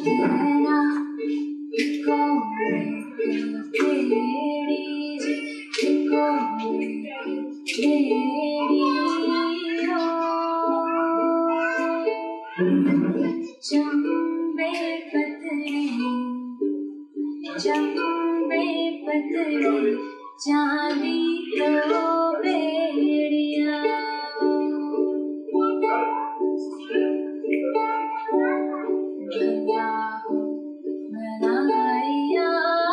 ना को तेरी जी को तेरी हो चंबे पतली चांदी को बेड़िया बनाइया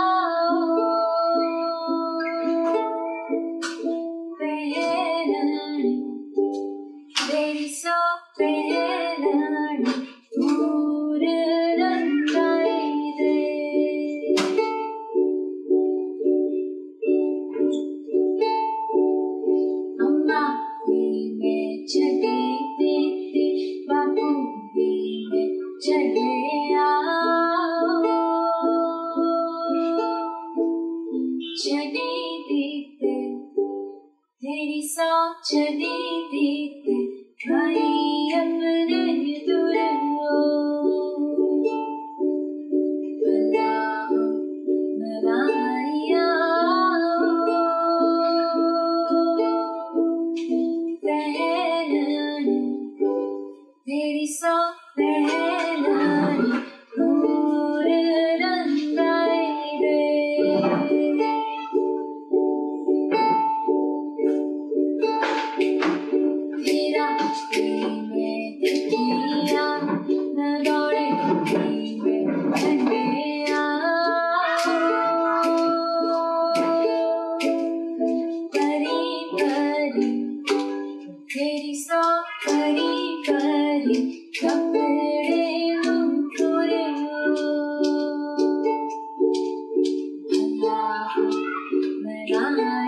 पहनानी तेरी सौ पहनानी पूर रंगाई दे अम्मा भी मैं चढ़ी थी बापू भी मैं चढ़े चढ़ी दीते तेरी सौ चढ़ी दीते भाई अपने दूर हो बनाइया पहनानी तेरी सौ पहनानी पूर रंगाई दे तेरा मैं देखिया न दौड़े मैं ठंडिया परी परी तेरी सौ परी परी कपड़े मुकुरे अल्लाह बनाया